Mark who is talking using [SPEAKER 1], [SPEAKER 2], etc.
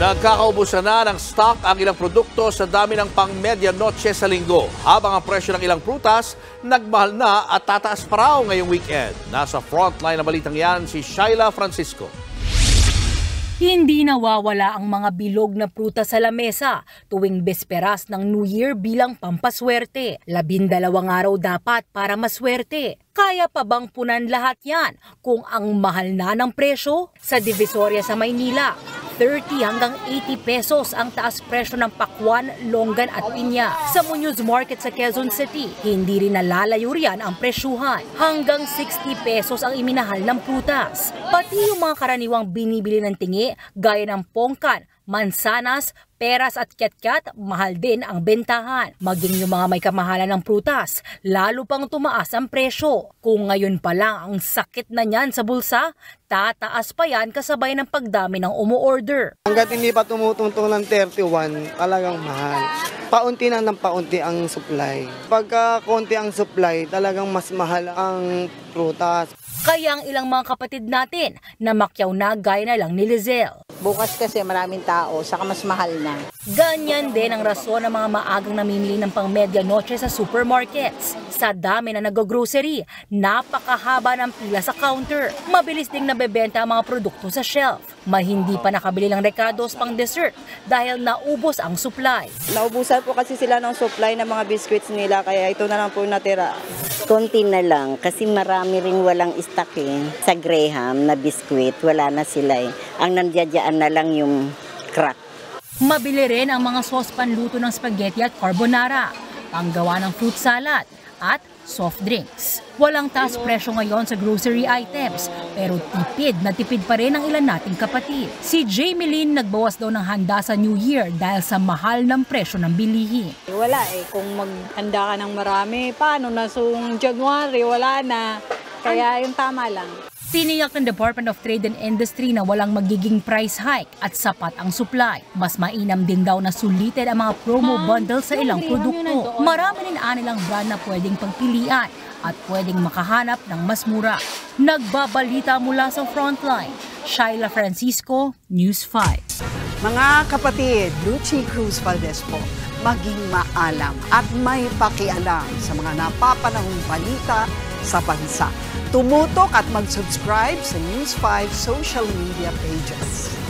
[SPEAKER 1] Nagkakaubusan na ng stock ang ilang produkto sa dami ng pang-medianoche sa linggo. Habang ang presyo ng ilang prutas, nagmahal na at tataas pa raw ngayong weekend. Nasa frontline na balitang yan si Shaila Francisco.
[SPEAKER 2] Hindi nawawala ang mga bilog na prutas sa lamesa tuwing besperas ng New Year bilang pampaswerte. 12 araw dapat para maswerte. Kaya pa bang punan lahat yan kung ang mahal na ng presyo? Sa Divisoria sa Maynila, 30 hanggang 80 pesos ang taas presyo ng pakwan, longgan at pinya. Sa Muñoz Market sa Quezon City, hindi rin nalalayo riyan ang presyuhan. Hanggang 60 pesos ang iminahal ng prutas. Pati yung mga karaniwang binibili ng tingi, gaya ng pongkan, mansanas, peras at kyat-kyat, mahal din ang bentahan. Maging yung mga may kamahalan ng prutas, lalo pang tumaas ang presyo. Kung ngayon pa lang ang sakit na niyan sa bulsa, tataas pa yan kasabay ng pagdami ng umu-order.
[SPEAKER 3] Hanggat hindi pa tumutungtong ng 31, talagang mahal. Paunti na ng paunti ang supply. Pagka konti ang supply, talagang mas mahal ang prutas.
[SPEAKER 2] Kaya ang ilang mga kapatid natin na makyaw na gaya na lang ni Lizelle.
[SPEAKER 4] Bukas kasi maraming tao, saka mas mahal na.
[SPEAKER 2] Ganyan din ang rason ng mga maagang namimili ng pang-medianoche sa supermarkets. Sa dami na nag-grocery, napakahaba ng pila sa counter. Mabilis ding nabebenta ang mga produkto sa shelf. May hindi pa nakabili ng recados pang dessert dahil naubos ang supply.
[SPEAKER 4] Naubusan po kasi sila ng supply ng mga biscuits nila, kaya ito na lang po natira.
[SPEAKER 5] Konti na lang kasi marami ring walang stock sa Graham na biskwit, wala na sila Ang nandiyadyaan na lang yung crack.
[SPEAKER 2] Mabili rin ang mga sauce panluto ng spaghetti at carbonara, panggawa ng fruit salad at soft drinks. Walang taas presyo ngayon sa grocery items, pero tipid na tipid pa rin ang ilan nating kapatid. Si Jamie Lynn nagbawas daw ng handa sa New Year dahil sa mahal ng presyo ng bilihin.
[SPEAKER 6] Wala kung maghanda ka ng marami, paano na January, wala na. Kaya yung tama lang.
[SPEAKER 2] Tiniyak ng Department of Trade and Industry na walang magiging price hike at sapat ang supply. Mas mainam din daw na sulitin ang mga promo bundle sa ilang produkto. Marami rin anilang brand na pwedeng pagpilian at pwedeng makahanap ng mas mura. Nagbabalita mula sa Frontline, Shaila Francisco, News 5.
[SPEAKER 7] Mga kapatid, Lucy Cruz Valdez po, maging maalam at may pakialam sa mga napapanahong balita sa bansa. Tumutok at mag-subscribe sa News 5 social media pages.